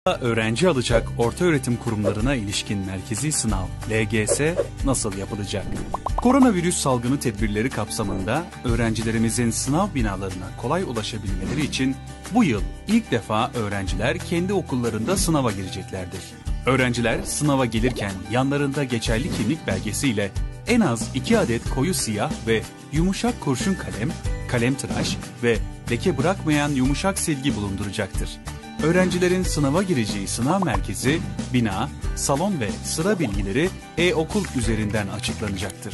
Öğrenci alacak ortaöğretim kurumlarına ilişkin merkezi sınav LGS nasıl yapılacak? Koronavirüs salgını tedbirleri kapsamında öğrencilerimizin sınav binalarına kolay ulaşabilmeleri için bu yıl ilk defa öğrenciler kendi okullarında sınava gireceklerdir. Öğrenciler sınava gelirken yanlarında geçerli kimlik belgesiyle en az 2 adet koyu siyah ve yumuşak kurşun kalem, kalem tıraş ve leke bırakmayan yumuşak silgi bulunduracaktır. Öğrencilerin sınava gireceği sınav merkezi, bina, salon ve sıra bilgileri e-okul üzerinden açıklanacaktır.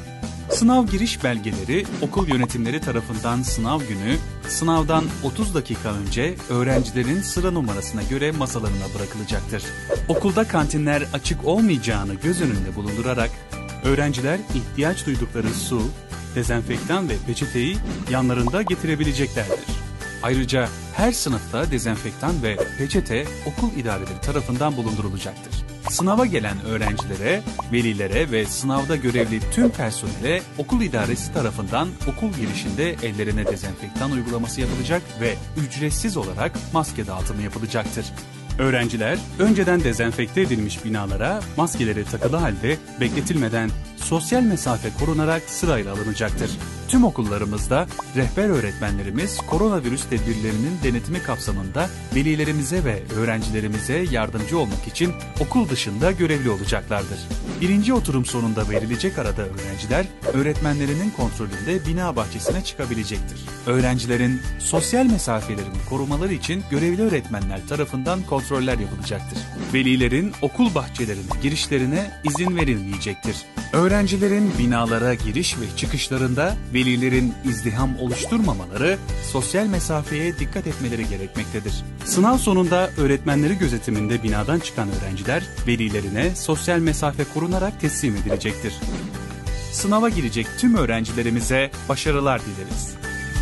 Sınav giriş belgeleri okul yönetimleri tarafından sınav günü, sınavdan 30 dakika önce öğrencilerin sıra numarasına göre masalarına bırakılacaktır. Okulda kantinler açık olmayacağını göz önünde bulundurarak, öğrenciler ihtiyaç duydukları su, dezenfektan ve peçeteyi yanlarında getirebileceklerdir. Ayrıca her sınıfta dezenfektan ve peçete okul idareleri tarafından bulundurulacaktır. Sınava gelen öğrencilere, velilere ve sınavda görevli tüm personele okul idaresi tarafından okul girişinde ellerine dezenfektan uygulaması yapılacak ve ücretsiz olarak maske dağıtımı yapılacaktır. Öğrenciler önceden dezenfekte edilmiş binalara maskeleri takılı halde bekletilmeden sosyal mesafe korunarak sırayla alınacaktır. Tüm okullarımızda rehber öğretmenlerimiz koronavirüs tedbirlerinin denetimi kapsamında velilerimize ve öğrencilerimize yardımcı olmak için okul dışında görevli olacaklardır. Birinci oturum sonunda verilecek arada öğrenciler öğretmenlerinin kontrolünde bina bahçesine çıkabilecektir. Öğrencilerin sosyal mesafelerini korumaları için görevli öğretmenler tarafından kontroller yapılacaktır. Velilerin okul bahçelerine girişlerine izin verilmeyecektir. Öğrencilerin binalara giriş ve çıkışlarında velilerin izdiham oluşturmamaları, sosyal mesafeye dikkat etmeleri gerekmektedir. Sınav sonunda öğretmenleri gözetiminde binadan çıkan öğrenciler velilerine sosyal mesafe korunarak teslim edilecektir. Sınava girecek tüm öğrencilerimize başarılar dileriz.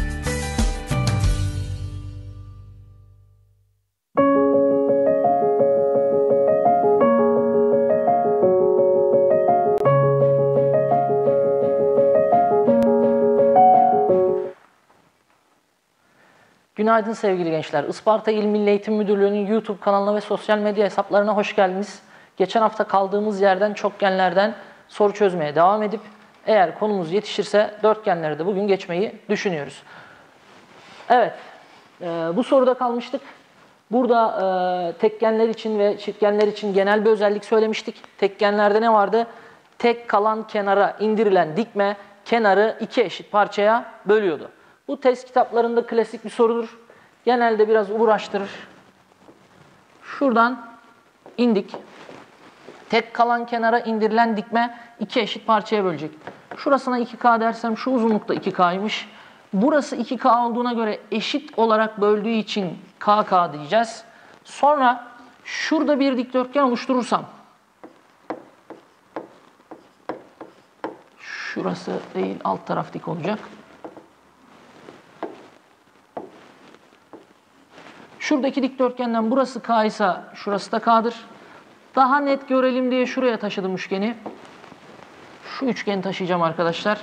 Günaydın sevgili gençler. Isparta İl Milli Eğitim Müdürlüğü'nün YouTube kanalına ve sosyal medya hesaplarına hoş geldiniz. Geçen hafta kaldığımız yerden çokgenlerden soru çözmeye devam edip eğer konumuz yetişirse dörtgenleri de bugün geçmeyi düşünüyoruz. Evet, bu soruda kalmıştık. Burada tekgenler için ve çiftgenler için genel bir özellik söylemiştik. Tekgenlerde ne vardı? Tek kalan kenara indirilen dikme kenarı iki eşit parçaya bölüyordu. Bu test kitaplarında klasik bir sorudur. Genelde biraz uğraştırır. Şuradan indik. Tek kalan kenara indirilen dikme iki eşit parçaya bölecek. Şurasına 2K dersem şu uzunlukta 2K'ymış. Burası 2K olduğuna göre eşit olarak böldüğü için KK diyeceğiz. Sonra şurada bir dikdörtgen oluşturursam, şurası değil alt taraf dik olacak. Şuradaki dikdörtgenden burası K ise şurası da K'dır. Daha net görelim diye şuraya taşıdım üçgeni. Şu üçgeni taşıyacağım arkadaşlar.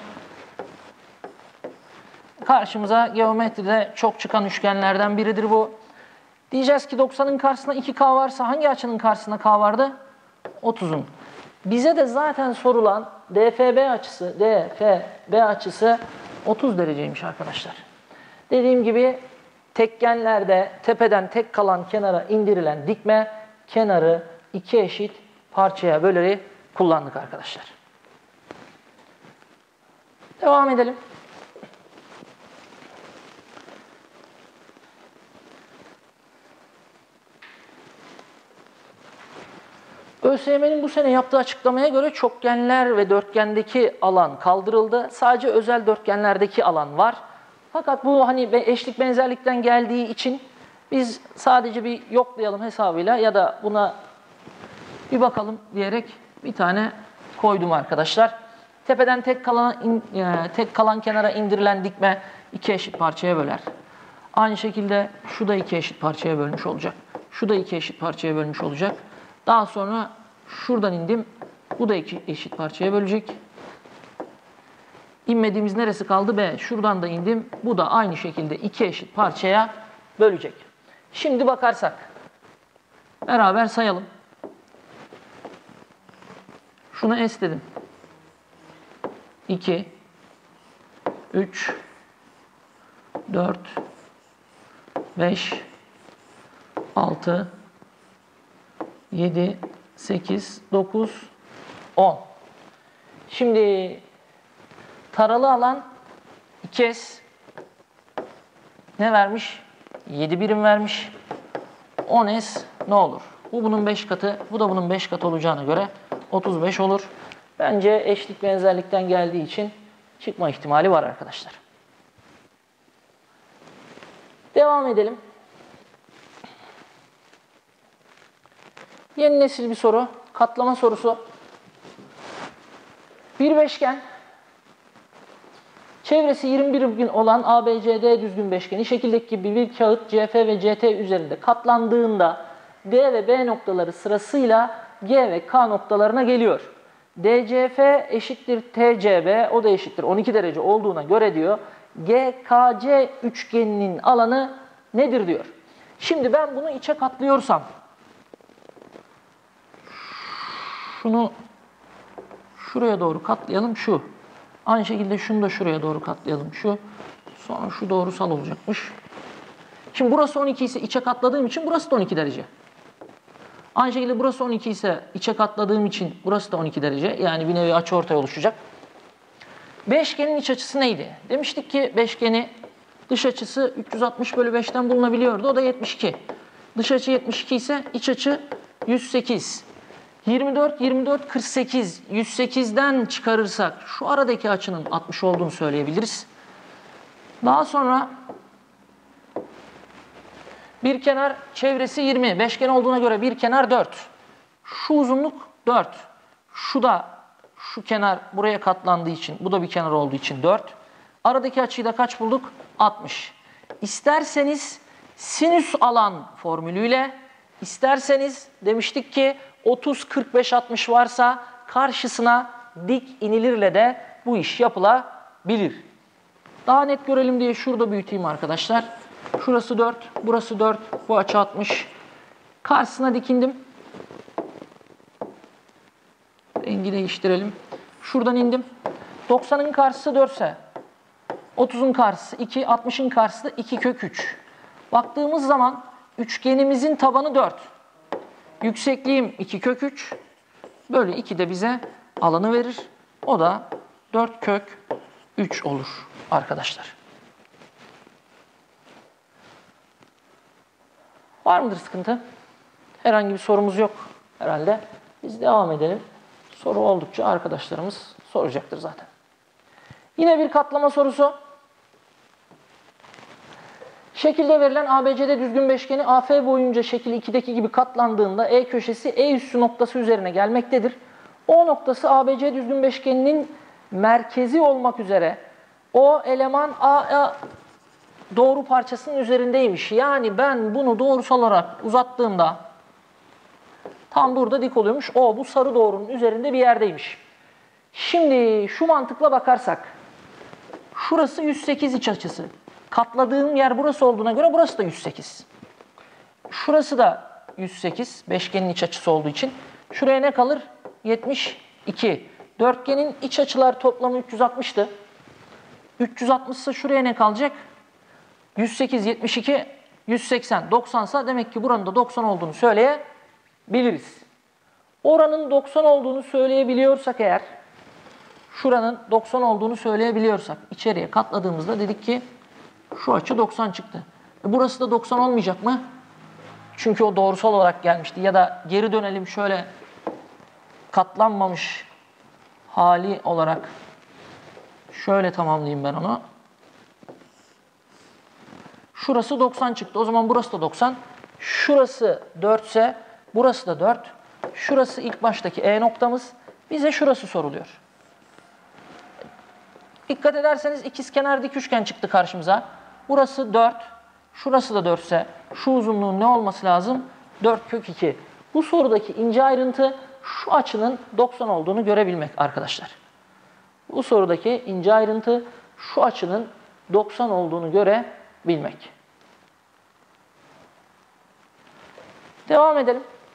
Karşımıza geometride çok çıkan üçgenlerden biridir bu. Diyeceğiz ki 90'ın karşısında 2K varsa hangi açının karşısında K vardı? 30'un. Bize de zaten sorulan DFB açısı 30 dereceymiş arkadaşlar. Dediğim gibi tekgenlerde tepeden tek kalan kenara indirilen dikme kenarı iki eşit parçaya bölerek kullandık arkadaşlar. Devam edelim. ÖSYM'nin bu sene yaptığı açıklamaya göre çokgenler ve dörtgendeki alan kaldırıldı. Sadece özel dörtgenlerdeki alan var. Fakat bu hani eşlik benzerlikten geldiği için biz sadece bir yoklayalım hesabıyla ya da buna bir bakalım diyerek bir tane koydum arkadaşlar. Tepeden tek kalan kenara indirilen dikme iki eşit parçaya böler. Aynı şekilde şu da iki eşit parçaya bölmüş olacak. Şu da iki eşit parçaya bölmüş olacak. Daha sonra şuradan indim. Bu da iki eşit parçaya bölecek. İnmediğimiz neresi kaldı? B. Şuradan da indim. Bu da aynı şekilde iki eşit parçaya bölecek. Şimdi bakarsak. Beraber sayalım. Şuna S dedim. 2, 3, 4, 5, 6, 7, 8, 9, 10. Şimdi taralı alan 2S ne vermiş? 7 birim vermiş. 10S ne olur? Bu bunun 5 katı, bu da bunun 5 katı olacağına göre 35 olur. Bence eşlik benzerlikten geldiği için çıkma ihtimali var arkadaşlar. Devam edelim. Yeni nesil bir soru. Katlama sorusu. Bir beşgen. Çevresi 21 birim olan ABCD düzgün beşgeni şekildeki gibi bir kağıt CF ve CT üzerinde katlandığında D ve B noktaları sırasıyla G ve K noktalarına geliyor. DCF eşittir TCB, o da eşittir 12 derece olduğuna göre diyor, GKC üçgeninin alanı nedir diyor. Şimdi ben bunu içe katlıyorsam, şunu şuraya doğru katlayalım, şu. Aynı şekilde şunu da şuraya doğru katlayalım, şu. Sonra şu doğrusal olacakmış. Şimdi burası 12 ise içe katladığım için burası da 12 derece. Aynı şekilde burası 12 ise içe katladığım için burası da 12 derece. Yani bir nevi açıortay oluşacak. Beşgenin iç açısı neydi? Demiştik ki beşgeni dış açısı 360/5'ten bulunabiliyordu. O da 72. Dış açı 72 ise iç açı 108. 24, 24, 48. 108'den çıkarırsak şu aradaki açının 60 olduğunu söyleyebiliriz. Daha sonra bir kenar çevresi 20. Beşgen olduğuna göre bir kenar 4. Şu uzunluk 4. Şu da şu kenar buraya katlandığı için, bu da bir kenar olduğu için 4. Aradaki açıyı da kaç bulduk? 60. İsterseniz sinüs alan formülüyle, isterseniz demiştik ki 30, 45, 60 varsa karşısına dik inilirle de bu iş yapılabilir. Daha net görelim diye şurada büyüteyim arkadaşlar. Şurası 4, burası 4, bu açı 60. Karşısına dikindim. Rengi değiştirelim. Şuradan indim. 90'ın karşısı 4 ise 30'un karşısı 2, 60'ın karşısı da 2 kök 3. Baktığımız zaman üçgenimizin tabanı 4. Yüksekliğim 2 kök 3. Bölü 2 de bize alanı verir. O da 4 kök 3 olur arkadaşlar. Var mıdır sıkıntı? Herhangi bir sorumuz yok herhalde. Biz devam edelim. Soru oldukça arkadaşlarımız soracaktır zaten. Yine bir katlama sorusu. Şekilde verilen ABCD düzgün beşgeni AF boyunca şekil 2'deki gibi katlandığında E köşesi E üssü noktası üzerine gelmektedir. O noktası ABC düzgün beşgeninin merkezi olmak üzere o eleman A doğru parçasının üzerindeymiş. Yani ben bunu doğrusal olarak uzattığımda tam burada dik oluyormuş. O bu sarı doğrunun üzerinde bir yerdeymiş. Şimdi şu mantıkla bakarsak şurası 108 iç açısı. Katladığım yer burası olduğuna göre burası da 108. Şurası da 108 beşgenin iç açısı olduğu için. Şuraya ne kalır? 72. Dörtgenin iç açılar toplamı 360'tı. 360 ise şuraya ne kalacak? 108, 72, 180, 90 ise demek ki buranın da 90 olduğunu söyleyebiliriz. Oranın 90 olduğunu söyleyebiliyorsak eğer, şuranın 90 olduğunu söyleyebiliyorsak, içeriye katladığımızda dedik ki şu açı 90 çıktı. Burası da 90 olmayacak mı? Çünkü o doğrusal olarak gelmişti. Ya da geri dönelim şöyle katlanmamış hali olarak şöyle tamamlayayım ben onu. Şurası 90 çıktı. O zaman burası da 90. Şurası 4 ise burası da 4. Şurası ilk baştaki E noktamız. Bize şurası soruluyor. Dikkat ederseniz ikizkenar dik üçgen çıktı karşımıza. Burası 4. Şurası da 4 ise şu uzunluğun ne olması lazım? 4 kök 2. Bu sorudaki ince ayrıntı şu açının 90 olduğunu görebilmek arkadaşlar. Bu sorudaki ince ayrıntı şu açının 90 olduğunu görebilmek. Devam edelim.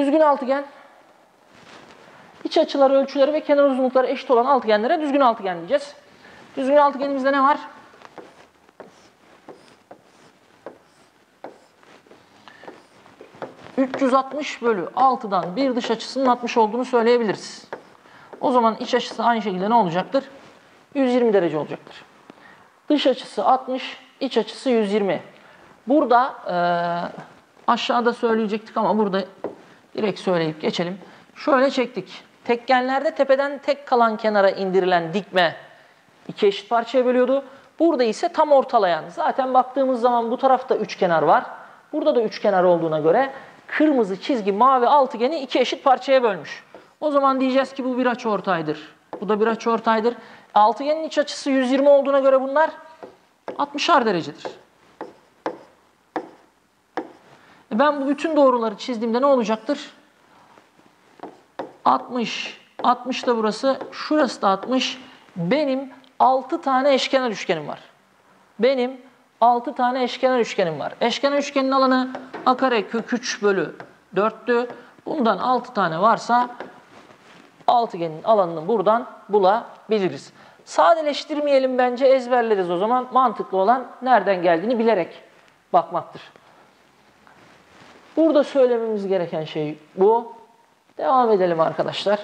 Düzgün altıgen, iç açıları, ölçüleri ve kenar uzunlukları eşit olan altıgenlere düzgün altıgen diyeceğiz. Düzgün altıgenimizde ne var? ...360/6'dan bir dış açısının 60 olduğunu söyleyebiliriz. O zaman iç açısı aynı şekilde ne olacaktır? 120 derece olacaktır. Dış açısı 60, iç açısı 120. Burada aşağıda söyleyecektik ama burada direkt söyleyip geçelim. Şöyle çektik. Tekgenlerde tepeden tek kalan kenara indirilen dikme iki eşit parçaya bölüyordu. Burada ise tam ortalayan. Zaten baktığımız zaman bu tarafta üçkenar var. Burada da üçkenar olduğuna göre kırmızı çizgi mavi altıgeni iki eşit parçaya bölmüş. O zaman diyeceğiz ki bu bir açıortaydır. Bu da bir açıortaydır. Altıgenin iç açısı 120 olduğuna göre bunlar 60'ar derecedir. Ben bu bütün doğruları çizdiğimde ne olacaktır? 60, 60 da burası, şurası da 60. Benim 6 tane eşkenar üçgenim var. Benim 6 tane eşkenar üçgenim var. Eşkenar üçgenin alanı a kare kök 3/4'tü. Bundan 6 tane varsa altıgenin alanını buradan bulabiliriz. Sadeleştirmeyelim bence, ezberleriz o zaman. Mantıklı olan nereden geldiğini bilerek bakmaktır. Burada söylememiz gereken şey bu. Devam edelim arkadaşlar.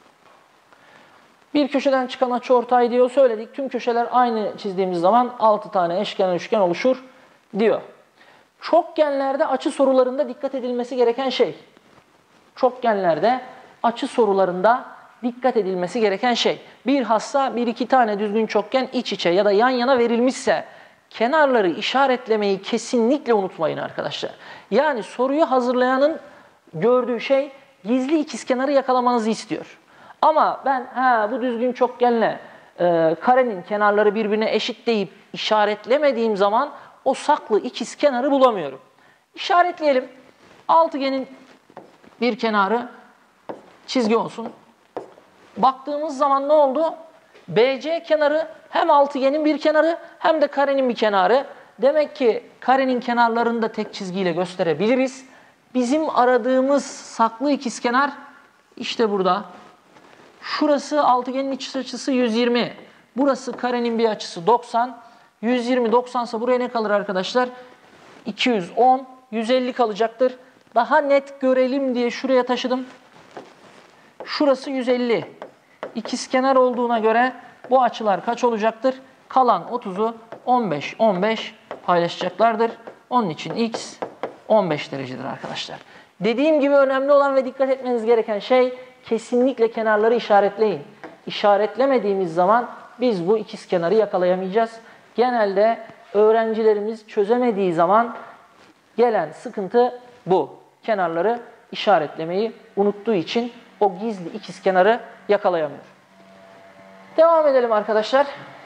Bir köşeden çıkan açıortay diyor, söyledik. Tüm köşeler aynı çizdiğimiz zaman 6 tane eşkenar üçgen oluşur diyor. Çokgenlerde açı sorularında dikkat edilmesi gereken şey. Çokgenlerde açı sorularında dikkat edilmesi gereken şey. Bilhassa bir iki tane düzgün çokgen iç içe ya da yan yana verilmişse kenarları işaretlemeyi kesinlikle unutmayın arkadaşlar. Yani soruyu hazırlayanın gördüğü şey gizli ikizkenarı yakalamanızı istiyor. Ama ben bu düzgün çokgenle karenin kenarları birbirine eşit deyip işaretlemediğim zaman o saklı ikizkenarı bulamıyorum. İşaretleyelim. Altıgenin bir kenarı çizgi olsun. Baktığımız zaman ne oldu? BC kenarı hem altıgenin bir kenarı hem de karenin bir kenarı. Demek ki karenin kenarlarını da tek çizgiyle gösterebiliriz. Bizim aradığımız saklı ikizkenar işte burada. Şurası altıgenin iç açısı 120. Burası karenin bir açısı 90. 120 90 ise buraya ne kalır arkadaşlar? 210, 150 kalacaktır. Daha net görelim diye şuraya taşıdım. Şurası 150. İkizkenar olduğuna göre bu açılar kaç olacaktır? Kalan 30'u 15, 15 paylaşacaklardır. Onun için x 15 derecedir arkadaşlar. Dediğim gibi önemli olan ve dikkat etmeniz gereken şey kesinlikle kenarları işaretleyin. İşaretlemediğimiz zaman biz bu ikizkenarı yakalayamayacağız. Genelde öğrencilerimiz çözemediği zaman gelen sıkıntı bu. Kenarları işaretlemeyi unuttuğu için o gizli ikizkenarı yakalayamıyor. Devam edelim arkadaşlar.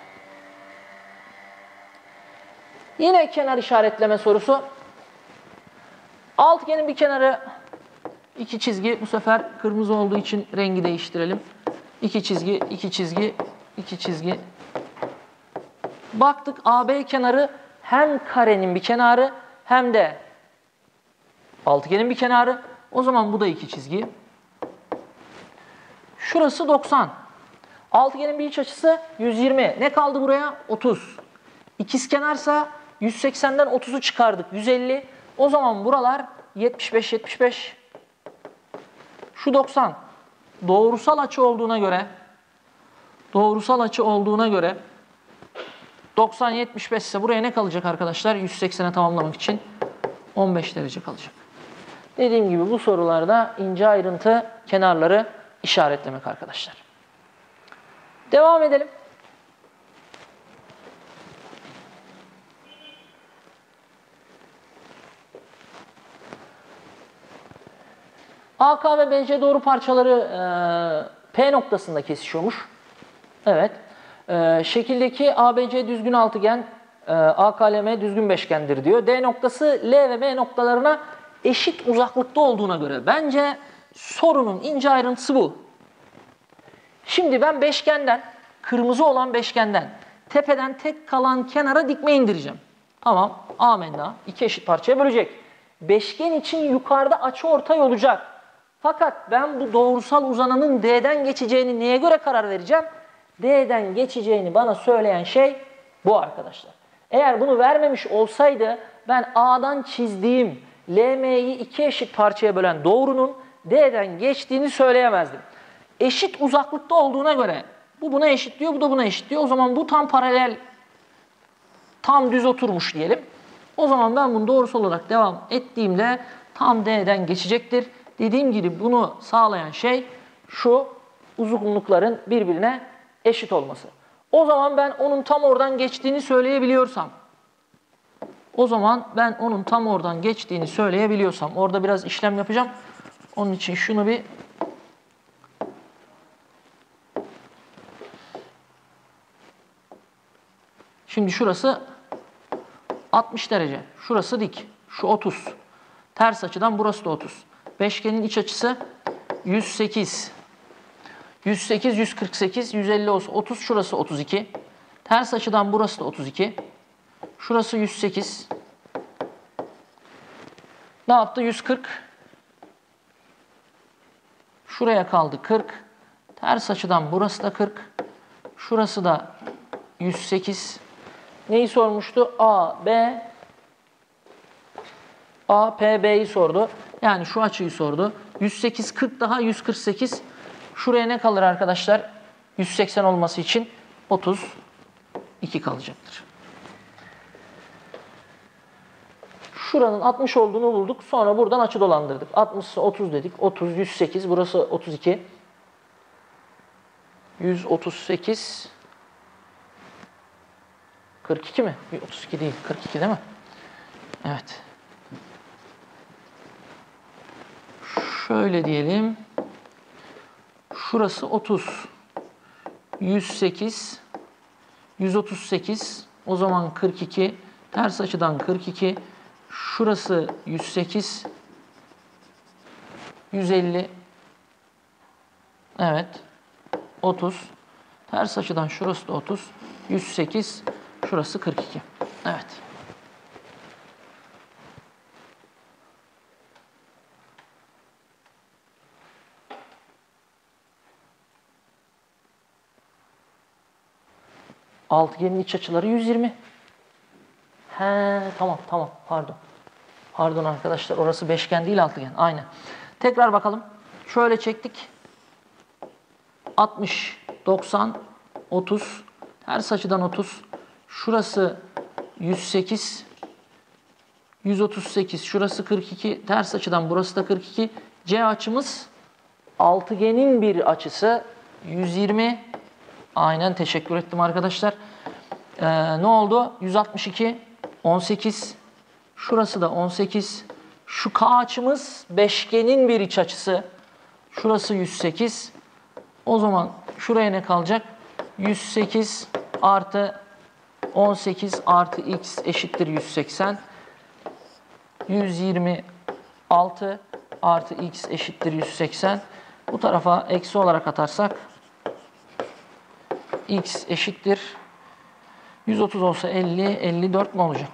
Yine kenar işaretleme sorusu. Altıgenin bir kenarı iki çizgi. Bu sefer kırmızı olduğu için rengi değiştirelim. İki çizgi, iki çizgi, iki çizgi. Baktık AB kenarı hem karenin bir kenarı hem de altıgenin bir kenarı. O zaman bu da iki çizgi. Şurası 90. Altıgenin bir iç açısı 120. Ne kaldı buraya? 30. İkizkenarsa 180'den 30'u çıkardık. 150. O zaman buralar 75, 75. Şu 90. Doğrusal açı olduğuna göre 90, 75 ise buraya ne kalacak arkadaşlar? 180'e tamamlamak için 15 derece kalacak. Dediğim gibi bu sorularda ince ayrıntı kenarları işaretlemek arkadaşlar. Devam edelim. AK ve BC doğru parçaları P noktasında kesişiyormuş. Evet. Şekildeki ABC düzgün altıgen, AKLM düzgün beşgendir diyor. D noktası L ve B noktalarına eşit uzaklıkta olduğuna göre bence sorunun ince ayrıntısı bu. Şimdi ben beşgenden, kırmızı olan beşgenden tepeden tek kalan kenara dikme indireceğim. Tamam. Amenna. İki eşit parçaya bölecek. Beşgen için yukarıda açıortay olacak. Fakat ben bu doğrusal uzananın D'den geçeceğini neye göre karar vereceğim? D'den geçeceğini bana söyleyen şey bu arkadaşlar. Eğer bunu vermemiş olsaydı ben A'dan çizdiğim LM'yi iki eşit parçaya bölen doğrunun D'den geçtiğini söyleyemezdim. Eşit uzaklıkta olduğuna göre bu buna eşit diyor, bu da buna eşit diyor. O zaman bu tam paralel, tam düz oturmuş diyelim. O zaman ben bunu doğrusal olarak devam ettiğimde tam D'den geçecektir. Dediğim gibi bunu sağlayan şey şu uzunlukların birbirine eşit olması. O zaman ben onun tam oradan geçtiğini söyleyebiliyorsam, orada biraz işlem yapacağım. Onun için şunu bir şimdi şurası 60 derece. Şurası dik. Şu 30. Ters açıdan burası da 30. Beşgenin iç açısı 108. 108, 148, 150 olsa 30. Şurası 32. Ters açıdan burası da 32. Şurası 108. Ne yaptı? 140. Şuraya kaldı 40. Ters açıdan burası da 40. Şurası da 108. Neyi sormuştu? A, P, B'yi sordu. Yani şu açıyı sordu. 108, 40 daha 148. Şuraya ne kalır arkadaşlar? 180 olması için 32 kalacaktır. Şuranın 60 olduğunu bulduk. Sonra buradan açı dolandırdık. 60 ise 30 dedik. 30, 108. Burası 32. 138. 42 mi? 32 değil. 42 değil mi? Evet. Şöyle diyelim. Şurası 30. 108. 138. O zaman 42. Ters açıdan 42. Şurası 108. 150. Evet. 30. Ters açıdan şurası da 30. 108. Şurası 42. Evet. Altıgenin iç açıları 120. Tamam pardon. Pardon arkadaşlar, orası beşgen değil altıgen. Aynen. Tekrar bakalım. Şöyle çektik. 60, 90, 30. Ters açıdan 30. Şurası 108. 138. Şurası 42. Ters açıdan burası da 42. C açımız altıgenin bir açısı 120. Aynen, teşekkür ettim arkadaşlar. Ne oldu? 162. 18. Şurası da 18. Şu K açımız beşgenin bir iç açısı. Şurası 108. O zaman şuraya ne kalacak? 108 artı 18 artı x eşittir 180. 126 artı x eşittir 180. Bu tarafa eksi olarak atarsak x eşittir 130 olsa 50, 54 mi olacak?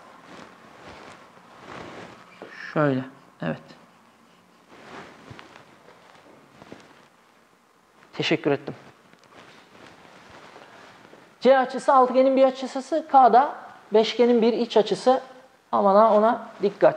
Şöyle, evet. Teşekkür ettim. C açısı altıgenin bir açısı, K da beşgenin bir iç açısı. Aman ha, ona dikkat.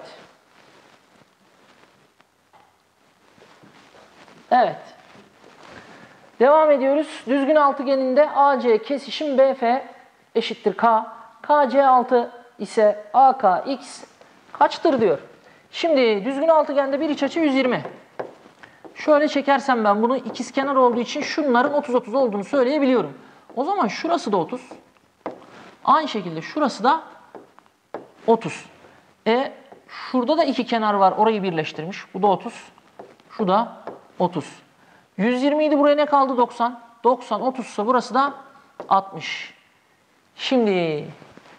Evet. Devam ediyoruz. Düzgün altıgeninde AC kesişim BF eşittir K. KC6 ise AKX kaçtır diyor. Şimdi düzgün altıgende bir iç açı 120. Şöyle çekersem ben bunu ikizkenar olduğu için şunların 30-30 olduğunu söyleyebiliyorum. O zaman şurası da 30. Aynı şekilde şurası da 30. Şurada da iki kenar var. Orayı birleştirmiş. Bu da 30. Şu da 30. 120 idi. Buraya ne kaldı? 90. 90, 30 ise burası da 60. Şimdi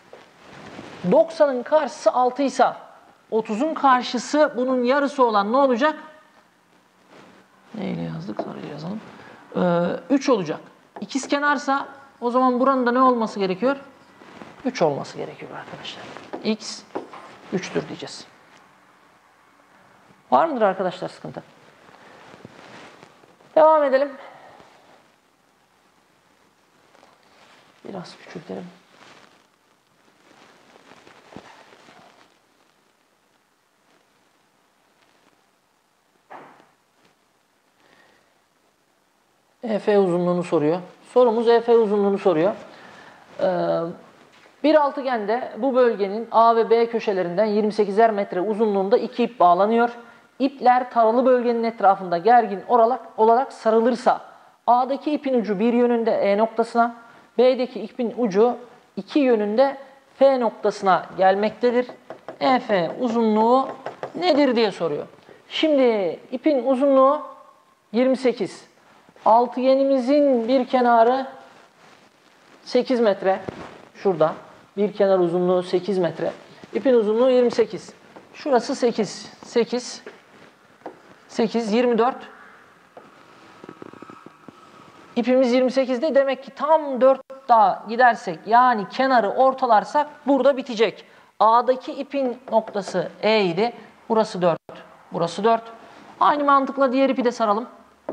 90'ın karşısı 6 ise 30'un karşısı bunun yarısı olan ne olacak? Neyle yazdık? Sarıyla yazalım. 3 olacak. İkizkenarsa o zaman buranın da ne olması gerekiyor? 3 olması gerekiyor arkadaşlar. X 3'tür diyeceğiz. Var mıdır arkadaşlar sıkıntı? Devam edelim. Biraz küçültelim. EF uzunluğunu soruyor. Sorumuz EF uzunluğunu soruyor. Bir altıgende bu bölgenin A ve B köşelerinden 28'er metre uzunluğunda iki ip bağlanıyor. İpler taralı bölgenin etrafında gergin olarak sarılırsa A'daki ipin ucu bir yönünde E noktasına, B'deki ipin ucu iki yönünde F noktasına gelmektedir. EF uzunluğu nedir diye soruyor. Şimdi ipin uzunluğu 28. Altıgenimizin bir kenarı 8 metre. Şurada. Bir kenar uzunluğu 8 metre. İpin uzunluğu 28. Şurası 8. 8. 8. 24. İpimiz 28'de. Demek ki tam 4 daha gidersek, yani kenarı ortalarsak burada bitecek. A'daki ipin noktası E idi. Burası 4. Burası 4. Aynı mantıkla diğer ipi de saralım.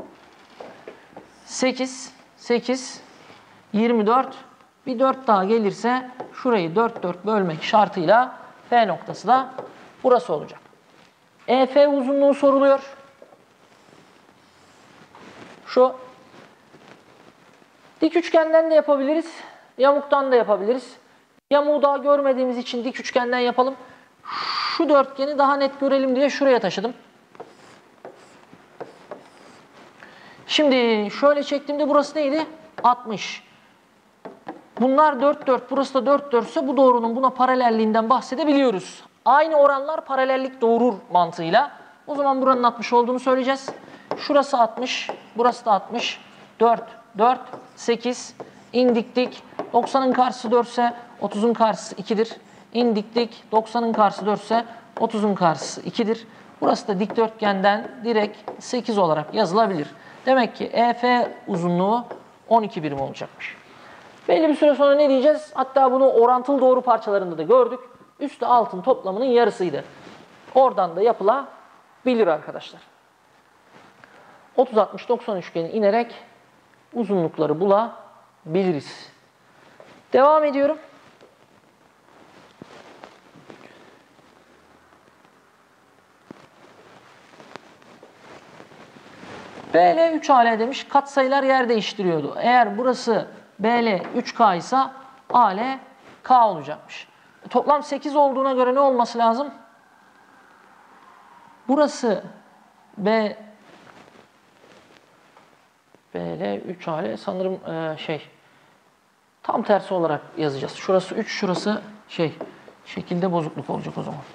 8, 8, 24. Bir 4 daha gelirse şurayı 4 bölmek şartıyla F noktası da burası olacak. EF uzunluğu soruluyor. Şu. Dik üçgenden de yapabiliriz. Yamuktan da yapabiliriz. Yamuğu daha görmediğimiz için dik üçgenden yapalım. Şu dörtgeni daha net görelim diye şuraya taşıdım. Şimdi şöyle çektiğimde burası neydi? 60. Bunlar 4, burası da 4 ise bu doğrunun buna paralelliğinden bahsedebiliyoruz. Aynı oranlar paralellik doğurur mantığıyla. O zaman buranın 60 olduğunu söyleyeceğiz. Şurası 60, burası da 60. 4, 8. İndik dik. 90'ın karşısı 4 ise 30'un karşısı 2'dir. İndik dik. 90'ın karşısı 4 ise 30'un karşısı 2'dir. Burası da dikdörtgenden direkt 8 olarak yazılabilir. Demek ki EF uzunluğu 12 birim olacakmış. Belli bir süre sonra ne diyeceğiz? Hatta bunu orantılı doğru parçalarında da gördük. Üstü altın toplamının yarısıydı. Oradan da yapılabilir arkadaşlar. 30-60-90 üçgeni inerek uzunlukları bulabiliriz. Devam ediyorum. BL 3AL demiş. Katsayılar yer değiştiriyordu. Eğer burası BL 3K ise AL K olacakmış. Toplam 8 olduğuna göre ne olması lazım? Burası BL 3AL sanırım tam tersi olarak yazacağız. Şurası 3, şurası şekilde bozukluk olacak o zaman.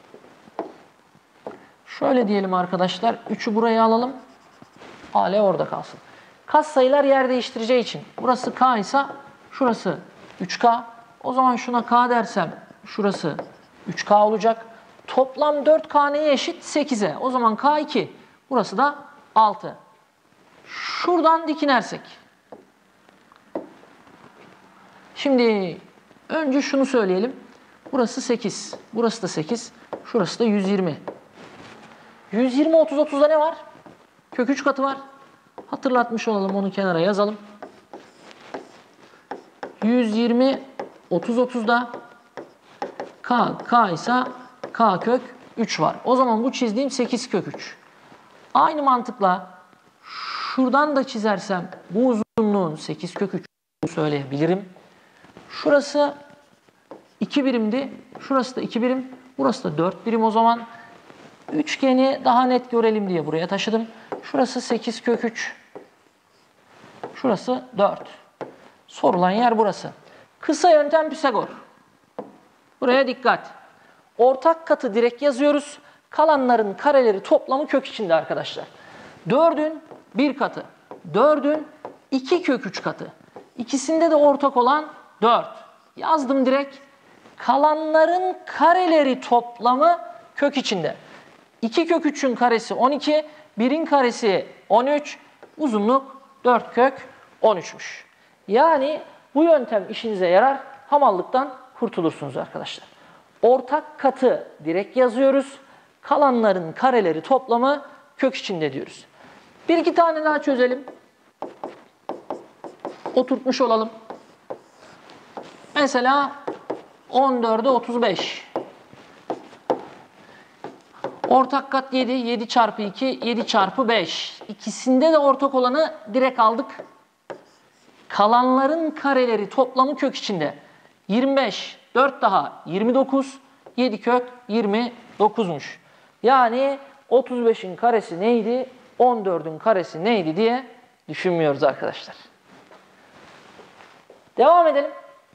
Şöyle diyelim arkadaşlar. 3'ü buraya alalım. AL orada kalsın. Katsayılar yer değiştireceği için burası K ise şurası 3K. O zaman şuna K dersem şurası 3K olacak. Toplam 4K neye eşit? 8'e. O zaman K 2. Burası da 6. Şuradan dikinersek. Şimdi önce şunu söyleyelim. Burası 8. Burası da 8. Şurası da 120. 120, 30, 30'da ne var? Kök 3 katı var. Hatırlatmış olalım, onu kenara yazalım. 120, 30, 30'da K ise K kök 3 var. O zaman bu çizdiğim 8 kök 3. Aynı mantıkla şuradan da çizersem bu uzunluğun 8 kök 3 söyleyebilirim. Şurası 2 birimdi. Şurası da 2 birim. Burası da 4 birim o zaman. Üçgeni daha net görelim diye buraya taşıdım. Şurası 8 kök 3. Şurası 4. Sorulan yer burası. Kısa yöntem Pisagor. Buraya dikkat. Ortak katı direkt yazıyoruz. Kalanların kareleri toplamı kök içinde arkadaşlar. 4'ün 1 katı. 4'ün 2 kök 3 katı. İkisinde de ortak olan 4. Yazdım direkt. Kalanların kareleri toplamı kök içinde. 2 kök 3'ün karesi 12. 1'in karesi 13. Uzunluk 4 kök 13'müş. Yani bu yöntem işinize yarar. Hamallıktan kurtulursunuz arkadaşlar. Ortak katı direkt yazıyoruz. Kalanların kareleri toplamı kök içinde diyoruz. Bir iki tane daha çözelim. Oturtmuş olalım. Mesela 14'e 35. Ortak kat 7. 7 çarpı 2, 7 çarpı 5. İkisinde de ortak olanı direkt aldık. Kalanların kareleri toplamı kök içinde. 25, 4 daha 29, 7 kök 29'muş. Yani 35'in karesi neydi, 14'ün karesi neydi diye düşünmüyoruz arkadaşlar. Devam edelim.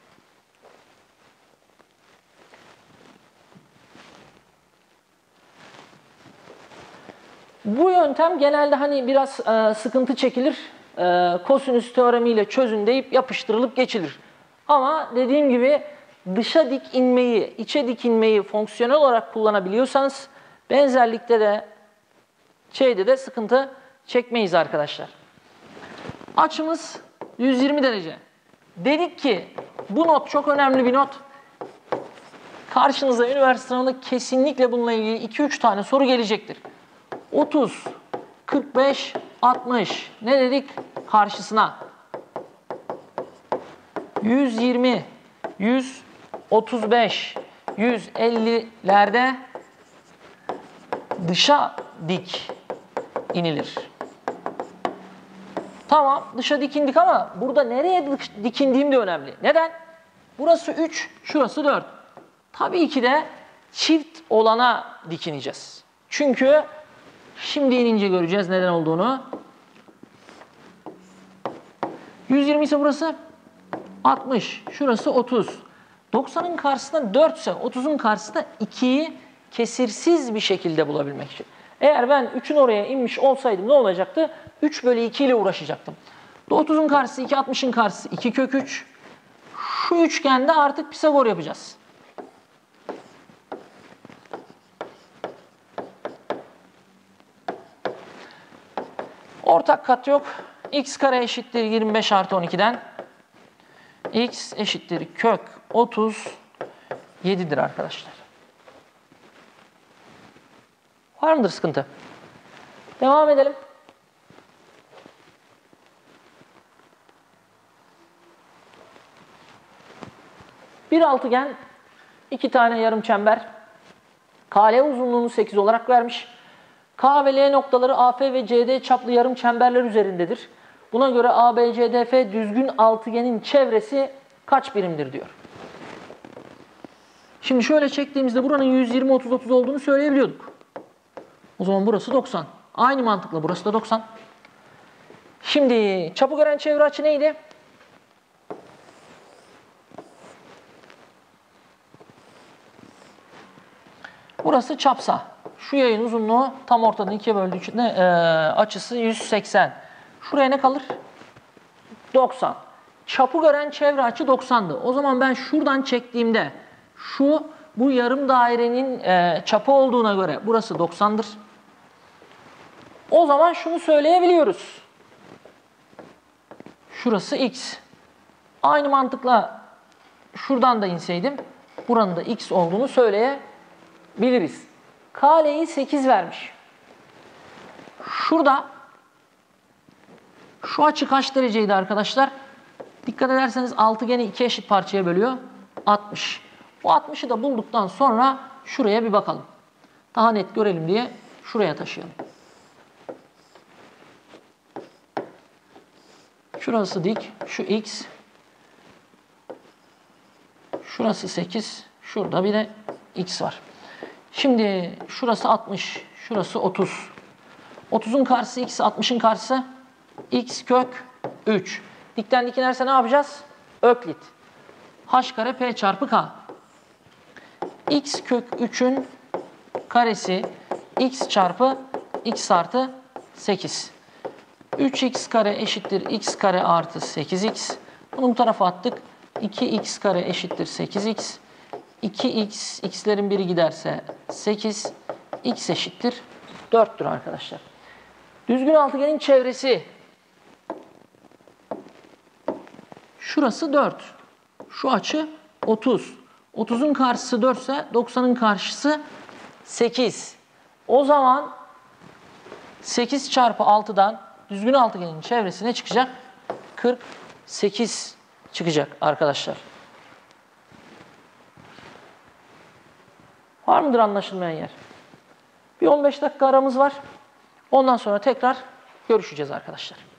Bu yöntem genelde hani biraz sıkıntı çekilir. Kosinüs teoremiyle çözün deyip yapıştırılıp geçilir. Ama dediğim gibi dışa dik inmeyi, içe dik inmeyi fonksiyonel olarak kullanabiliyorsanız benzerlikte de şeyde de sıkıntı çekmeyiz arkadaşlar. Açımız 120 derece. Dedik ki bu not çok önemli bir not. Karşınıza üniversite sınavında kesinlikle bununla ilgili 2-3 tane soru gelecektir. 30, 45, 60. Ne dedik? Karşısına. 120, 135, 150'lerde dışa dik inilir. Tamam, dışa dik indik ama burada nereye dik indiğim de önemli. Neden? Burası 3, şurası 4. Tabii ki de çift olana dik ineceğiz. Çünkü şimdi inince göreceğiz neden olduğunu. 120 ise burası 60. Şurası 30. 90'ın karşısında 4 ise 30'un karşısında 2'yi kesirsiz bir şekilde bulabilmek için. Eğer ben 3'ün oraya inmiş olsaydım ne olacaktı? 3 bölü 2 ile uğraşacaktım. 30'un karşısı 2, 60'ın karşısı 2 kök 3. Şu üçgende artık Pisagor yapacağız. Ortak kat yok. X kare eşittir 25 artı 12'den. X eşittir kök 37'dir arkadaşlar. Var mıdır sıkıntı? Devam edelim. Bir altıgen, iki tane yarım çember. KL uzunluğunu 8 olarak vermiş. K ve L noktaları AF ve CD çaplı yarım çemberler üzerindedir. Buna göre ABCDF düzgün altıgenin çevresi kaç birimdir diyor. Şimdi şöyle çektiğimizde buranın 120, 30, 30 olduğunu söyleyebiliyorduk. O zaman burası 90. Aynı mantıkla burası da 90. Şimdi çapı gören çevre açı neydi? Burası çapsa. Şu yayın uzunluğu tam ortadan ikiye böldüğü için açısı 180. Şuraya ne kalır? 90. Çapı gören çevre açı 90'dı. O zaman ben şuradan çektiğimde bu yarım dairenin çapı olduğuna göre burası 90'dır. O zaman şunu söyleyebiliyoruz. Şurası x. Aynı mantıkla şuradan da inseydim buranın da x olduğunu söyleyebiliriz. KL'yi 8 vermiş. Şurada şu açı kaç dereceydi arkadaşlar? Dikkat ederseniz altıgeni iki eşit parçaya bölüyor. 60. Bu 60'ı da bulduktan sonra şuraya bir bakalım. Daha net görelim diye şuraya taşıyalım. Şurası dik. Şu x. Şurası 8. Şurada bir de x var. Şimdi şurası 60. Şurası 30. 30'un karşısı x. 60'ın karşısı x kök 3. Dikten dik inerse ne yapacağız? Öklit. H kare p çarpı k. X kök 3'ün karesi x çarpı x artı 8. 3x kare eşittir x kare artı 8x. Bunu bu tarafa attık. 2x kare eşittir 8x. 2x, x'lerin biri giderse 8. X eşittir 4'tür arkadaşlar. Düzgün altıgenin çevresi. Şurası 4. Şu açı 30. 30'un karşısı 4 ise 90'ın karşısı 8. O zaman 8 çarpı 6'dan düzgün altıgenin çevresi ne çıkacak? 48 çıkacak arkadaşlar. Var mıdır anlaşılmayan yer? Bir 15 dakika aramız var. Ondan sonra tekrar görüşeceğiz arkadaşlar.